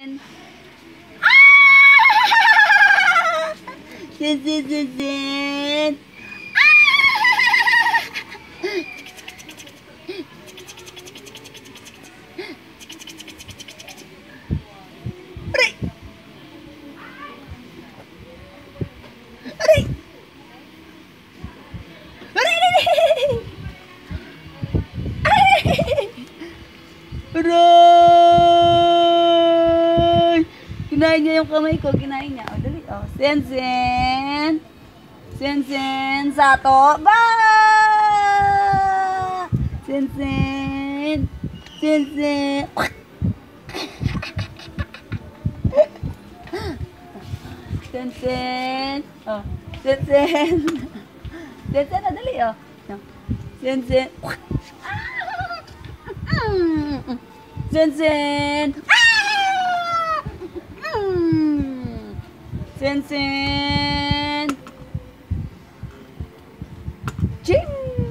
Sen. Aray! Kinain niya yung kamay ko. Kinain niya. O, dali. O, Sen. Sen. Sato. Ba! Sen. Sen. Sen. O, Sen. Sen, dali. O. Sen. Sen. Sen. Ching.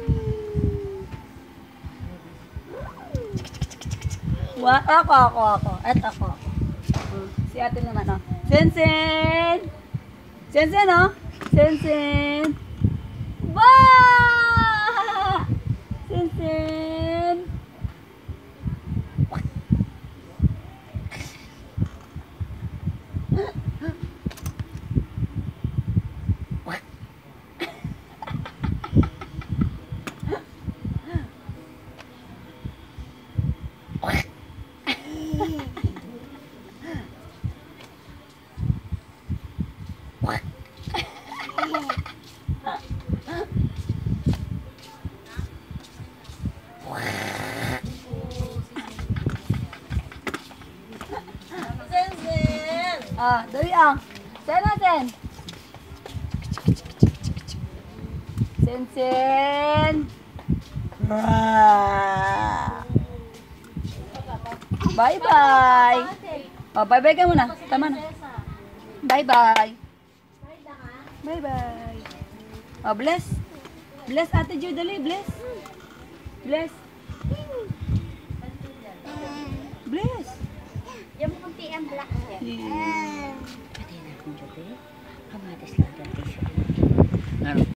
Ako. At ako. Si ate naman, oh. Sen. Oh. Sen. Ba! Sen. Ah, dali ang. Sen natin. Sen. Bye-bye. Oh, bye-bye ka muna. Tama na. Bye-bye. Bye-bye. Oh, bless. Bless Ate Jo, dali. Bless. Bless. Bless. Yung kunti ang black hair. Yeah. Pati na akong gabi. Kamatis lang ganti siya.